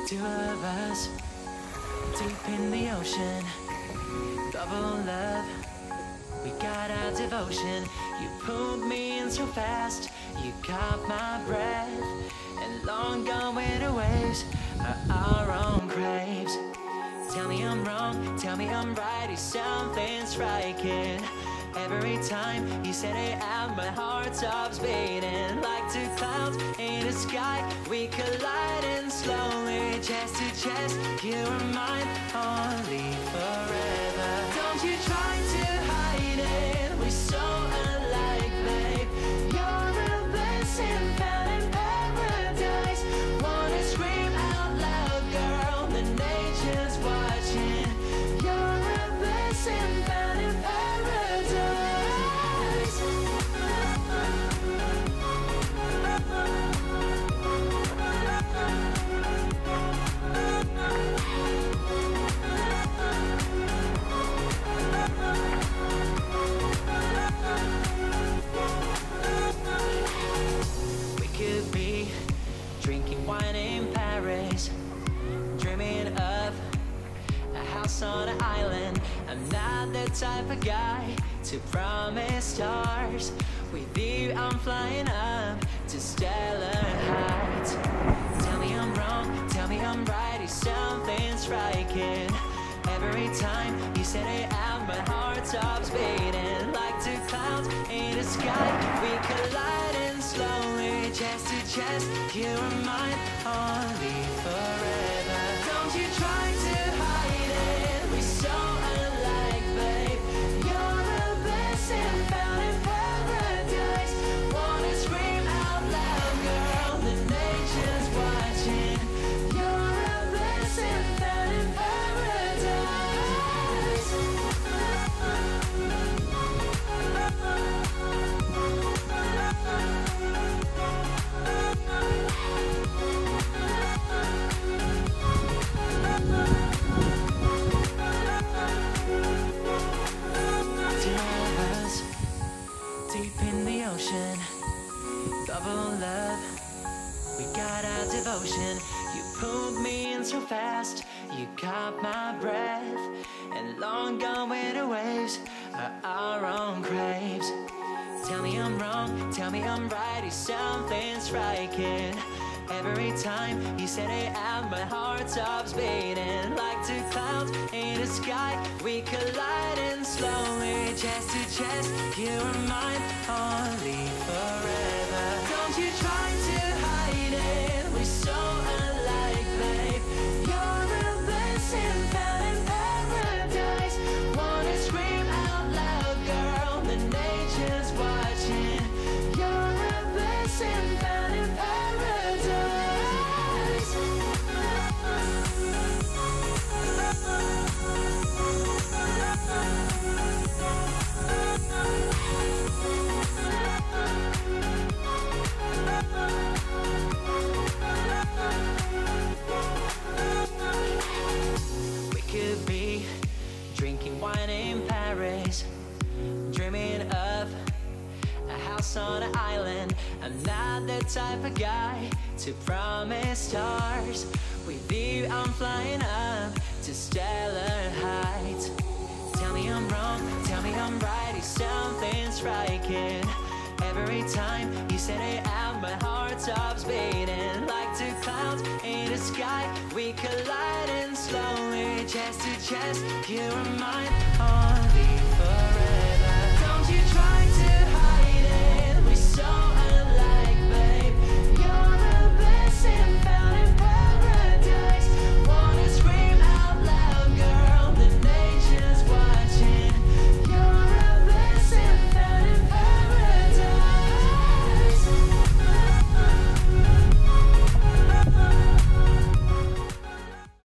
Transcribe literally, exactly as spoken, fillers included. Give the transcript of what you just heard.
Two of us, deep in the ocean, double love, we got our devotion. You pulled me in so fast, you caught my breath, and long gone winter waves are our own craves. Tell me I'm wrong, tell me I'm right, is something striking. Every time you say it out, my heart stops beating. Like two clouds in the sky, we colliding slowly, chest to chest. You are mine, only forever. Don't you try to hide it, we're so alike, babe. You're a blessing found in paradise. Wanna scream out loud, girl, the nature's watching. You're a blessing found in paradise. Drinking wine in Paris, dreaming of a house on an island. I'm not the type of guy to promise stars. With you I'm flying up to stellar heights. Tell me I'm wrong, tell me I'm right, is something striking. Every time you say it out, my heart stops beating. Like two clouds in the sky, we colliding slowly, chest to chest. You are mine, only forever. Don't you try to hide it, we're so alike, babe. You're a blessing found in paradise. Wanna scream out loud, girl, the nature's watching. You're a blessing found in paradise. Deep in the ocean, double love, we got our devotion. You pulled me in so fast, you caught my breath, and long gone winter waves are our own craves. Tell me I'm wrong, tell me I'm right, is something striking. Every time you said it out, my heart stops beating. Like two clouds in the sky, we colliding slowly, chest to chest. You are mine, only forever. Don't you try to hide it, we're so alike, babe. You're a blessing found in paradise. Wanna scream out loud, girl, the nature's watching. You're a blessing found in paradise. We could be drinking wine in Paris, dreaming of a house on an island. I'm not the type of guy to promise stars. With you I'm flying up to stellar heights. Tell me I'm wrong, tell me I'm right, is something striking. Every time you said it out, my heart stops beating. Like two clouds in the sky, we colliding slowly, chest to chest. You are mine, only